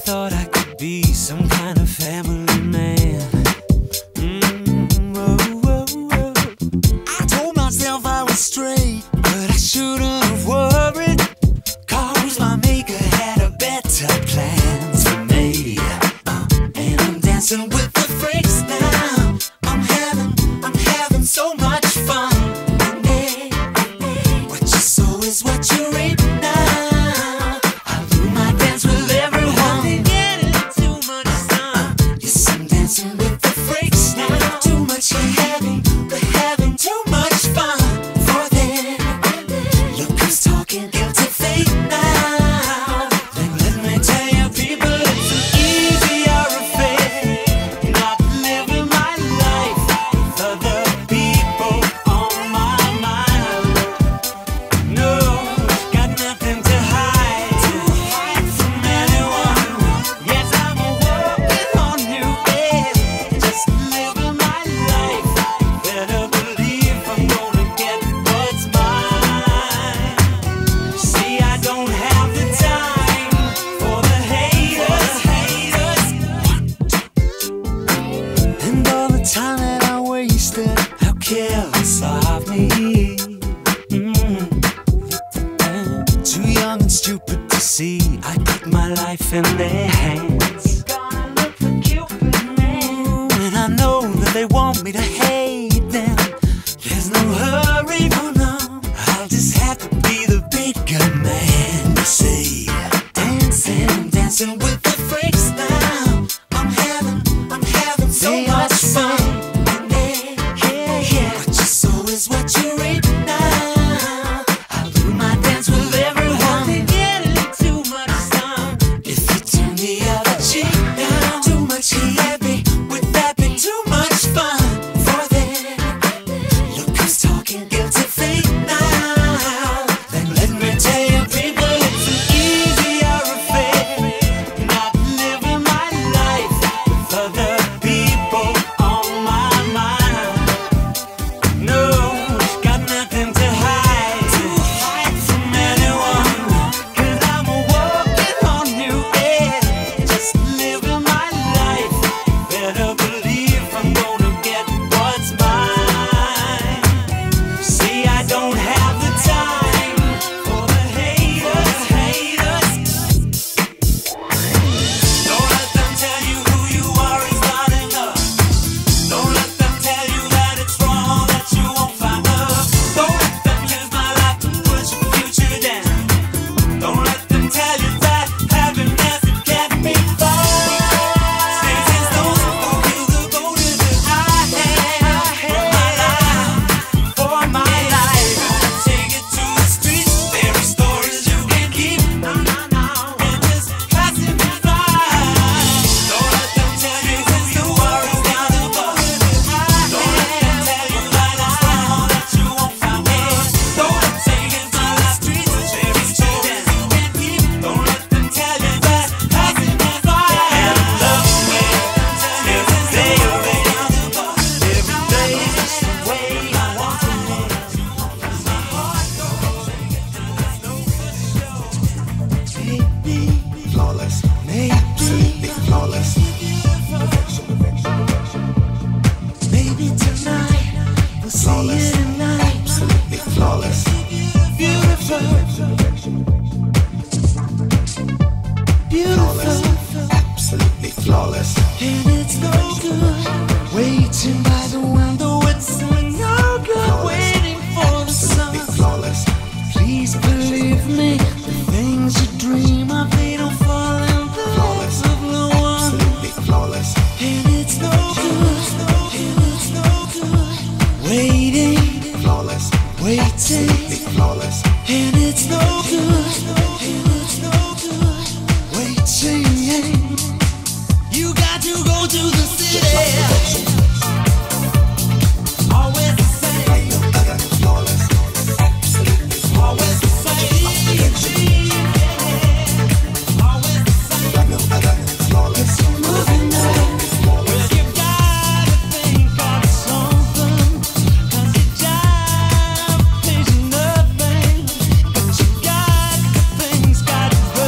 thought I could be some kind of family man. I told myself I was straight, but I shouldn't have worried, 'cause my maker had a better plans for me. And I'm dancing with the freaks now. I'm having so much fun. What you sow is what you reap now. I do my dance with everyone. Getting too much sun. Yes, I'm dancing with the freaks now. Too much heavy, but having too much fun for them. Look who's talking, guilty feet now. Then let me tell you, people, it's an easier affair. Not living my life with other people on my mind. No, got nothing to hide from anyone. Yes, I'm walking on new air, just living my life. Better believe I'm gonna get what's mine. See, I don't have the time for the haters. And all the time that I wasted, how careless of me. Too young and stupid to see I put my life in their hands. And I know that they want me to hate them. There's no hurry, no. I'll just have to be the bigger man, you see. Dancing with the freaks now. I'm having so much fun. What you sow is what you reap now. I'll do my dance with everyone. Getting too much sun. If you turn the other cheek now, too much heavy, would that be too much fun for them? Look who's talking, guilty feet now. Then let me tell you, people, it's an easier affair. Not living my life with other people on my mind. No, got nothing to hide from anyone. 'Cause I'm walking on new air, just living my life. Better believe I'm gonna get what's mine. See, I don't have the time for the haters. Don't let them tell you who you are is not enough. Don't let them tell you that it's wrong, that you won't find love. Don't let them use my life to push your future down. Don't let them tell you that happiness it can't be found. It's those who feel the motive that I have for my life. Take it to the streets, there are stories you can keep, and just passing me by. Don't let them tell you who you are is not enough. Don't let them tell you that it's wrong, that you won't find love. Don't take it to the streets, there are stories you can keep. Don't let them tell you that passing me by. And love me every day of it. Every day is just the way I want to live. Maybe, Flawless, absolutely flawless. maybe tonight we'll see Flawless, it at night. absolutely flawless. Beautiful, Flawless, beautiful. absolutely flawless. And it's no good waiting by the window. It's no good waiting for the sun. Absolutely flawless. Please believe me, the things you dream of, they don't fall in the Flawless, hands of the one. absolutely flawless. And it's no good, and it's no good waiting, Flawless, waiting. absolutely flawless. And it's no good, and it's no good waiting. You got to go to the city. Always the same, Ain't no other flawless. Absolutely always the same. Always the same. like no other flawless. Moving on. Well, you gotta think of something, 'cause your job pays you nothing. But you got things, got to go.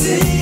see.